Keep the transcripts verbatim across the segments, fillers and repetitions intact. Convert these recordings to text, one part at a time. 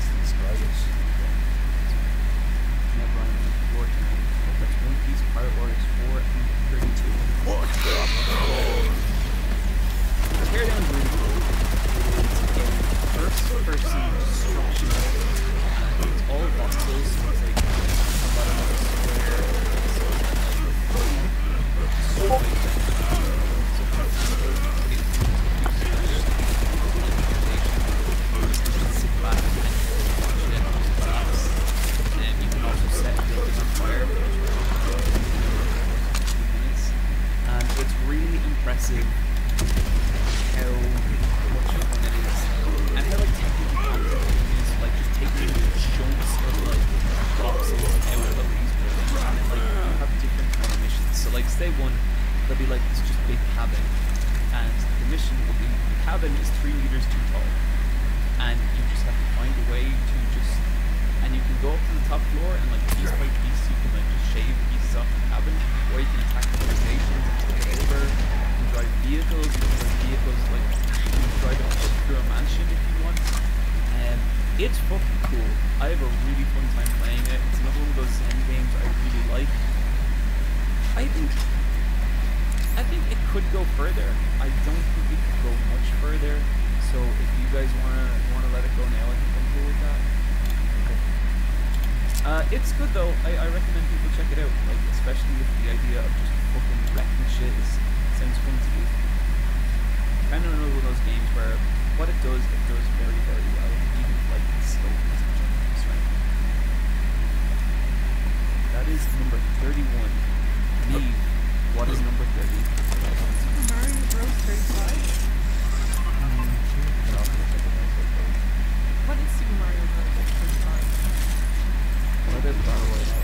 else to describe it. Never on four tonight. That's One Piece Pirate Warriors four and thirty-two. What the fuck? The teardown is really cool. It's a first person destruction mode, and it's all voxels, so it's like a lot of like square, so it's like so like so for example, it's sit back and watch it and just collapse. And you can also set buildings on fire for two minutes, and it's really impressive how much fun it is, and how like technically complicated it is, like just taking chunks of like voxels out of these buildings, and then like you have different kind of missions. So like say one, there'll be like this just big cabin, and the mission will be the cabin is three meters too tall, and you just have to find a way to just, and you can go up to the top floor and like piece by piece you can like just shave pieces off the cabin, or you can attack the stations and take it over. Drive vehicles, you can drive vehicles like you can drive it up through a mansion if you want. Um, it's fucking cool. I have a really fun time playing it. It's another one of those Zen games I really like. I think I think it could go further. I don't think it could go much further. So if you guys wanna wanna let it go now, I think I'm cool with that. Okay. Uh, it's good though. I, I recommend people check it out. Like especially with the idea of just fucking wrecking shit is sounds fun to do. Kind of another one of those games where what it does, it does very, very well, even if like it's slow as a jump, right? That is number thirty-one. Neve, what is number thirty? Super Mario Bros. thirty-five? Mm, What is Super Mario Bros. thirty-five? What is Battle Royale?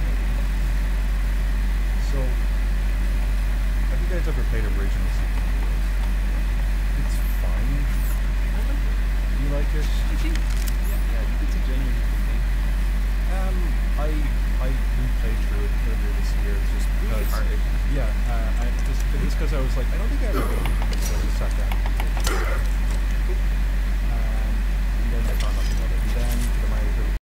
So, have you guys ever played original Super Mario Bros? It's fine. I like it. You like it? I think, yeah. Yeah, it's a genuinely good game. Um, I I replayed through it earlier this year just Really because. hard. Yeah, uh, I just just because I was like, I don't think I ever beat it, so I just sat down.